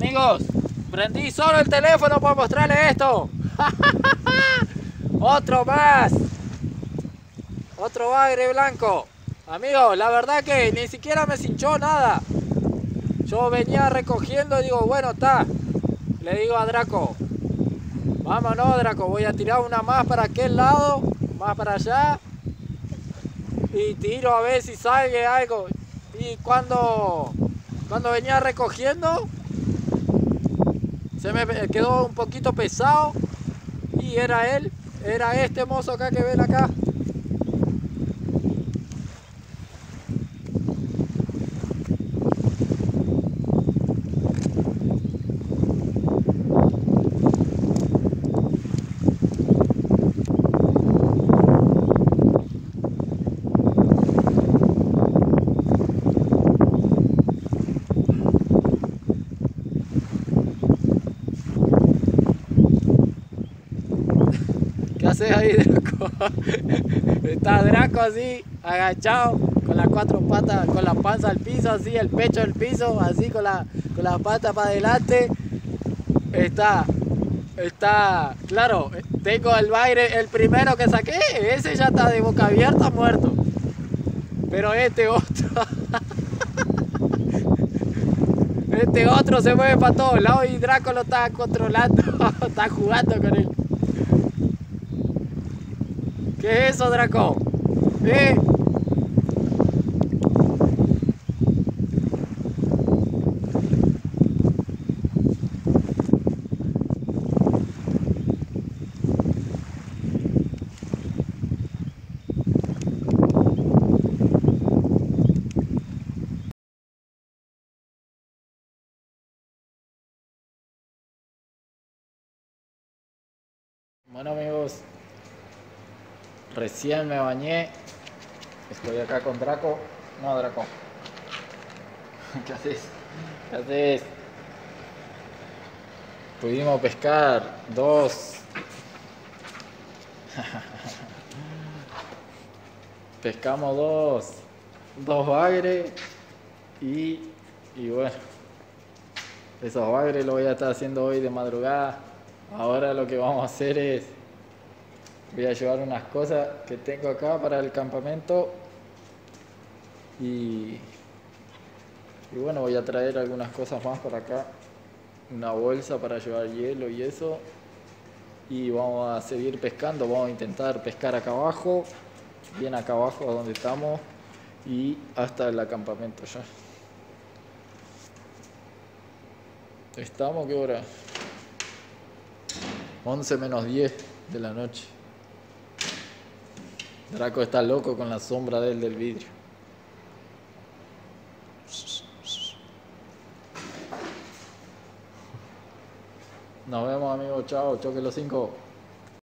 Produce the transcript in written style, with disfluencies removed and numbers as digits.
Amigos, prendí solo el teléfono para mostrarles esto. Otro más. Otro bagre blanco. Amigos, la verdad que ni siquiera me cinchó nada. Yo venía recogiendo y digo, bueno, está. Le digo a Draco, vámonos Draco, voy a tirar una más para aquel lado, más para allá. Y tiro a ver si sale algo. Y cuando venía recogiendo, se me quedó un poquito pesado. Y era él, era este mozo acá que ven acá. ¿Qué haces ahí, Draco? Está Draco así, agachado, con las cuatro patas, con la panza al piso, así, el pecho al piso, así, con la pata para adelante. Está, claro, tengo el bagre, el primero que saqué, ese ya está de boca abierta, muerto. Pero este otro, este otro se mueve para todos lados y Draco lo está controlando, está jugando con él. ¿Qué es eso, Draco? Bueno, amigos, recién me bañé. Estoy acá con Draco. No, Draco. ¿Qué haces? ¿Qué haces? Pudimos pescar dos. Pescamos dos bagres y bueno, esos bagres los voy a estar haciendo hoy de madrugada. Ahora lo que vamos a hacer es, voy a llevar unas cosas que tengo acá para el campamento y bueno, voy a traer algunas cosas más para acá, una bolsa para llevar hielo y eso, y vamos a seguir pescando. Vamos a intentar pescar acá abajo, bien acá abajo donde estamos, y hasta el campamento ya. ¿Estamos qué hora? 11 menos 10 de la noche. Draco está loco con la sombra de él del vidrio. Nos vemos, amigos. Chao, choque los 5.